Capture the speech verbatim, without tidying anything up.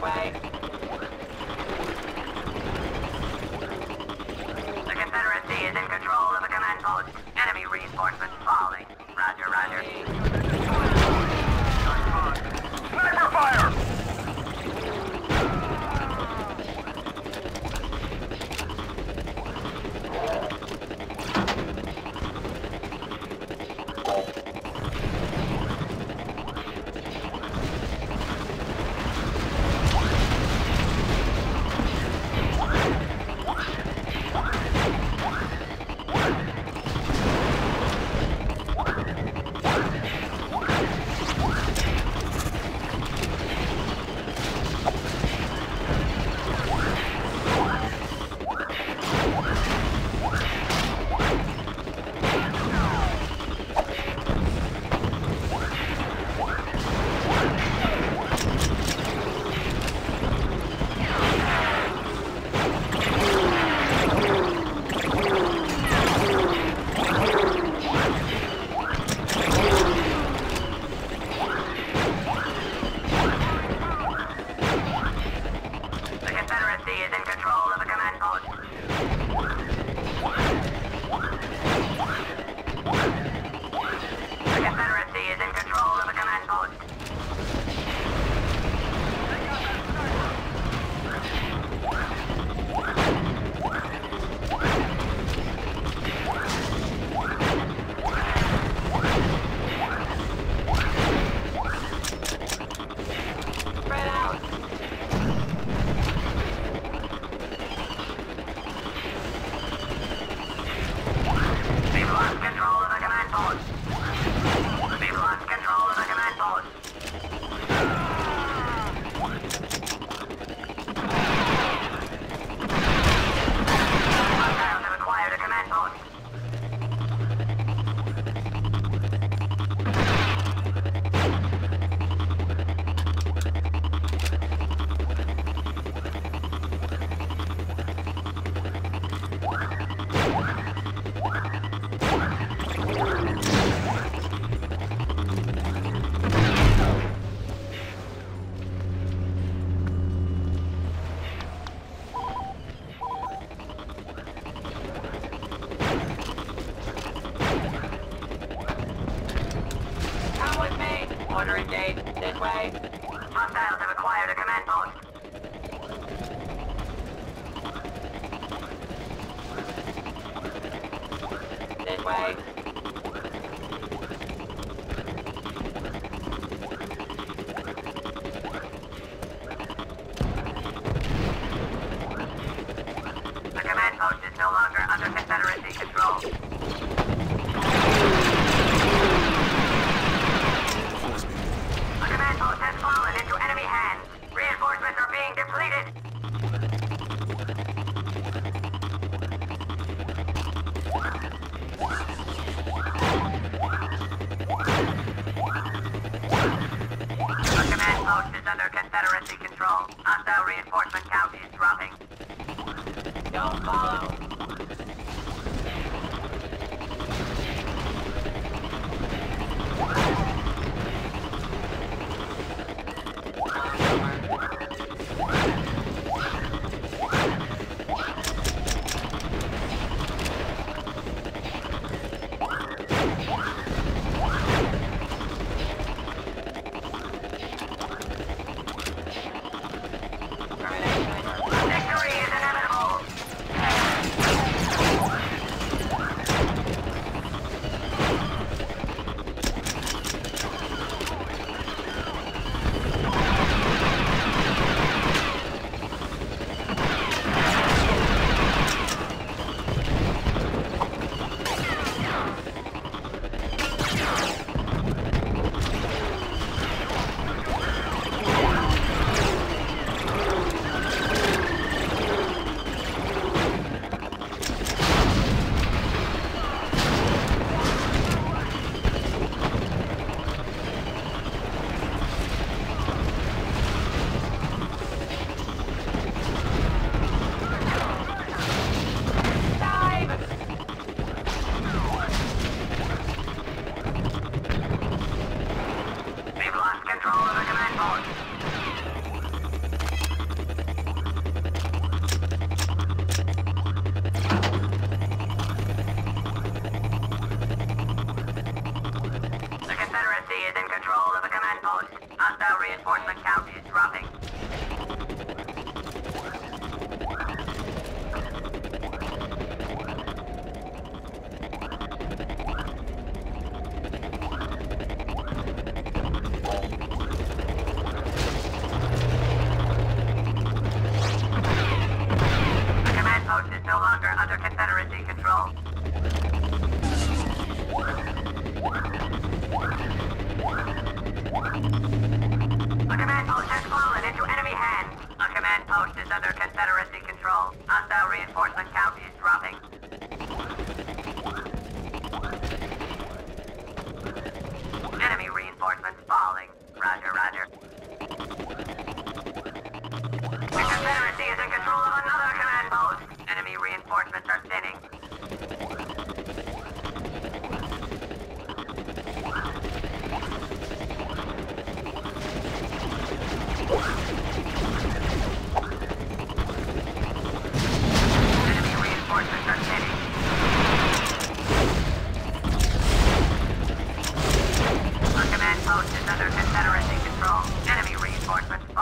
way. The Confederacy is in control of the command post. Enemy reinforcements falling. Roger, roger. Sniper fire! Order engaged. This way. Hostiles have acquired a command post. This way. The command post is no longer under Confederacy control. Don't follow! Victory is inevitable! in control of a command post. Hostile reinforcement count is dropping. The command post is no longer under Confederacy control. A command post has fallen into enemy hands. A command post is under Confederacy control. Hostile reinforcement count is dropping. Enemy reinforcements falling. Roger, roger. The Confederacy is in control of another command post. Enemy reinforcements are thinning. Enemy reinforcements are thinning. A command post is under Confederacy control. Enemy reinforcements